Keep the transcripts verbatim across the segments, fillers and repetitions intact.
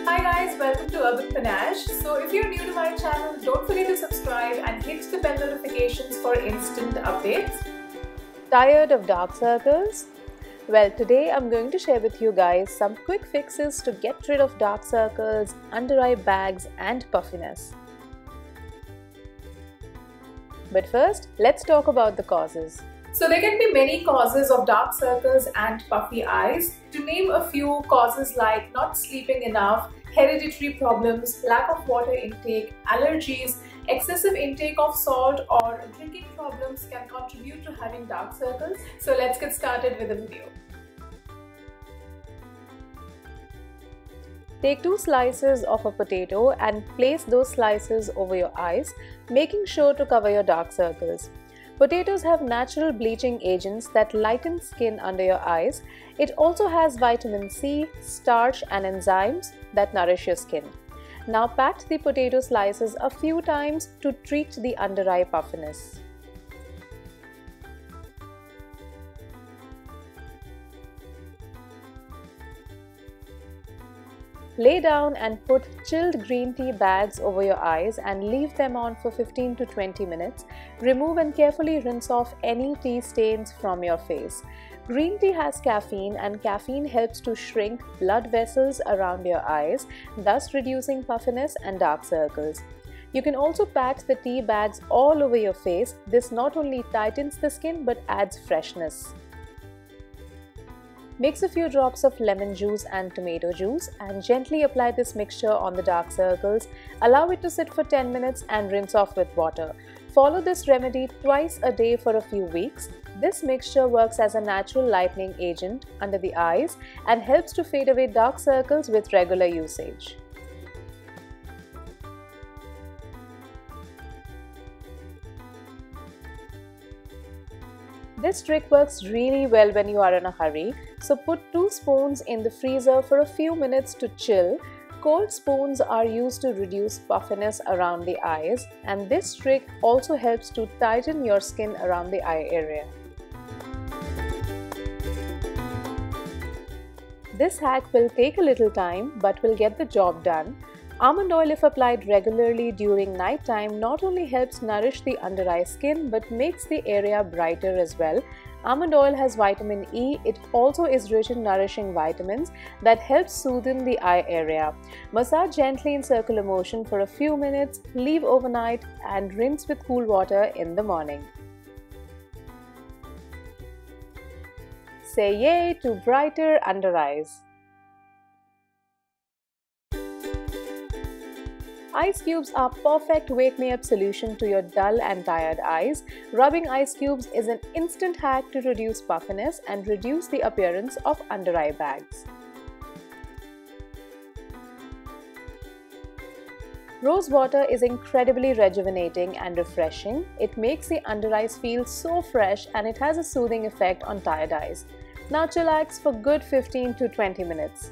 Hi guys, welcome to Urban Panache. So if you're new to my channel, don't forget to subscribe and hit the bell notifications for instant updates. Tired of dark circles? Well, today I'm going to share with you guys some quick fixes to get rid of dark circles, under eye bags and puffiness. But first, let's talk about the causes. So there can be many causes of dark circles and puffy eyes. To name a few, causes like not sleeping enough, hereditary problems, lack of water intake, allergies, excessive intake of salt or drinking problems can contribute to having dark circles. So let's get started with the video. Take two slices of a potato and place those slices over your eyes, making sure to cover your dark circles. Potatoes have natural bleaching agents that lighten skin under your eyes. It also has vitamin C, starch and enzymes that nourish your skin. Now pat the potato slices a few times to treat the under eye puffiness. Lay down and put chilled green tea bags over your eyes and leave them on for fifteen to twenty minutes. Remove and carefully rinse off any tea stains from your face. Green tea has caffeine, and caffeine helps to shrink blood vessels around your eyes, thus reducing puffiness and dark circles. You can also pat the tea bags all over your face. This not only tightens the skin but adds freshness. Mix a few drops of lemon juice and tomato juice and gently apply this mixture on the dark circles. Allow it to sit for ten minutes and rinse off with water. Follow this remedy twice a day for a few weeks. This mixture works as a natural lightening agent under the eyes and helps to fade away dark circles with regular usage. This trick works really well when you are in a hurry, so put two spoons in the freezer for a few minutes to chill. Cold spoons are used to reduce puffiness around the eyes, and this trick also helps to tighten your skin around the eye area. This hack will take a little time but will get the job done. Almond oil, if applied regularly during night time, not only helps nourish the under eye skin but makes the area brighter as well. Almond oil has vitamin E. It also is rich in nourishing vitamins that help soothe the eye area. Massage gently in circular motion for a few minutes, leave overnight and rinse with cool water in the morning. Say yay to brighter under eyes. Ice cubes are perfect wake-me-up solution to your dull and tired eyes. Rubbing ice cubes is an instant hack to reduce puffiness and reduce the appearance of under eye bags. Rose water is incredibly rejuvenating and refreshing. It makes the under eyes feel so fresh and it has a soothing effect on tired eyes. Now chillax for good fifteen to twenty minutes.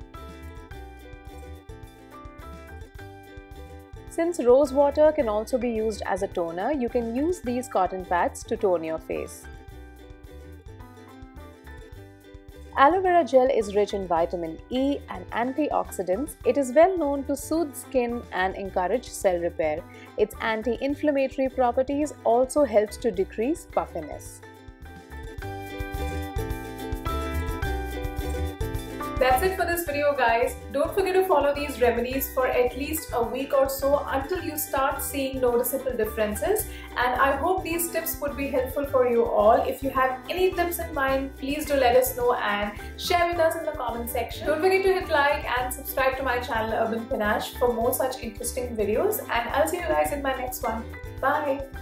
Since rose water can also be used as a toner, you can use these cotton pads to tone your face. Aloe vera gel is rich in vitamin E and antioxidants. It is well known to soothe skin and encourage cell repair. Its anti-inflammatory properties also helps to decrease puffiness. That's it for this video guys. Don't forget to follow these remedies for at least a week or so until you start seeing noticeable differences, and I hope these tips would be helpful for you all. If you have any tips in mind, please do let us know and share with us in the comment section. Don't forget to hit like and subscribe to my channel Urban Panache for more such interesting videos, and I'll see you guys in my next one. Bye!